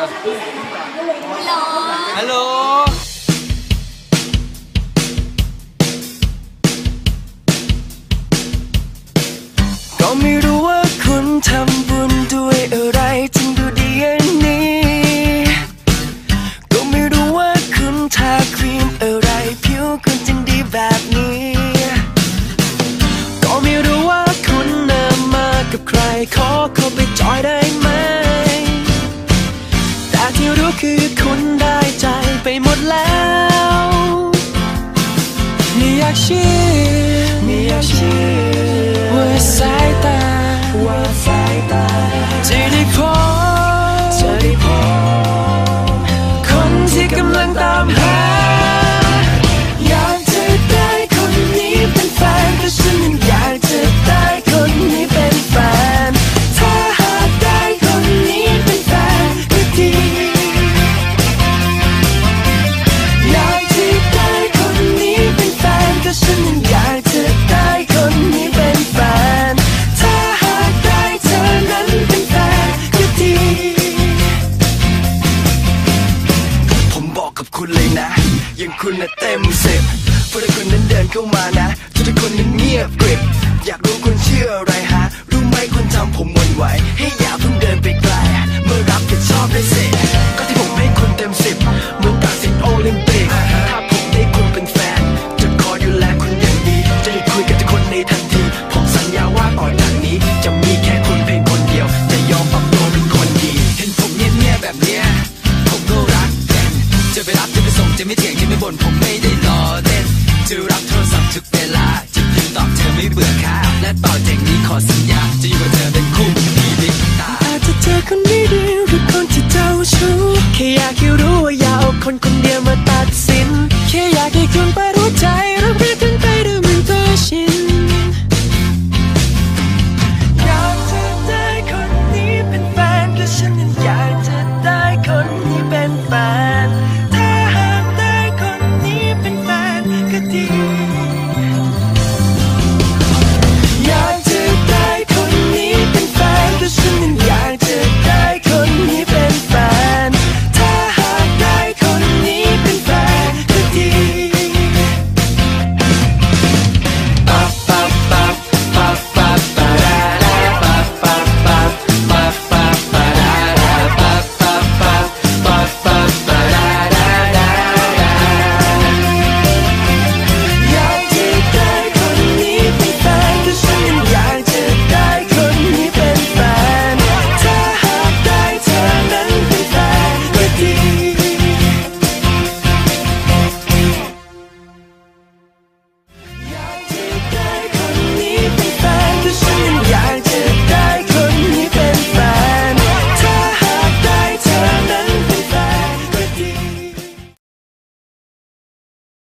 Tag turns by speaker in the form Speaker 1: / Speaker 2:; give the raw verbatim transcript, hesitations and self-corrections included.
Speaker 1: ฮัลโหลก็ไม่รู้ว่าคุณทำบุญด้วยอะไรจึงดูดีอย่างนี้ก็ไม่รู้ว่าคุณทาครีมอะไรผิวคุณจึงดีแบบนี้ก็ไม่รู้ว่าคุณเดินมากับใครขอเข้าไปจอยได้ไหมแต่ที่รู้คือคุณได้ใจไปหมดแล้วไม่อยากเชื่อไม่อยากเชื่อว่าสายตาว่าสายตาจะได้พบจะได้พบคนที่กำลังตามหาอยากจะได้คนนี้เป็นแฟนแต่ฉันยังอยากจะได้คนนี้เป็นแฟนถ้าหากได้คนนี้เป็นแฟนก็ดีอยากจะได้คนนี้เป็นแฟนแต่ฉันยังอยากจะได้คนนี้เป็นแฟนถ้าหากได้เธอนั้นเป็นแฟนก็ดีผมบอกกับคุณเลยนะยังคุณน่ะเต็มสิบพอได้คนนั้นเดินเข้ามานะทุกคนนั้นเงียบกริบอยากรู้คุณเชื่ออะไรฮะรู้ไหมคุณทำผมหวั่นไหวให้อย่าเพิ่งเดินไปไกลเมื่อรับผิดชอบได้สิก็ที่ผมให้คุณเต็มสิบเหมือนตัดสินโอลิมปิกถ้าผมได้คุณเป็นแฟนจะขอดูแลคุณอย่างดีจะได้คุยกับทุกคนในทันทีผมสัญญาว่าต่อจากนี้จะมีแค่คุณเพียงคนเดียวจะยอมปรับตัวเป็นคนดีเห็นผมเงียบๆแบบเนี้ยผมก็รักกันจะไปรับจะไปส่งจะไม่เถียงจะไม่บ่นผมไม่ได้ล้อเล่นจะรับโทรศัพท์ทุกเวลาจะพิมพ์ตอบเธอไม่เบื่อค่ะและต่อจากนี้ขอสัญญาจะอยู่กับเธอเป็นคู่มีดิตาอาจจะเจอคนดีๆหรือคนที่เจ้าชู้แค่อยากให้รู้ว่าอย่าเอาคนคนเดียว